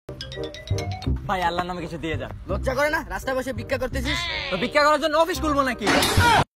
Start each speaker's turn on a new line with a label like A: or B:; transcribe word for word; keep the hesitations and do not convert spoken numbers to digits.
A: ভাই আল্লাহর নামে কিছু দিয়ে যা।
B: লজ্জা করে না? রাস্তায় বসে ভিক্ষা করতেছিস।
A: তো ভিক্ষা করার জন্য অফিস খুলবো নাকি?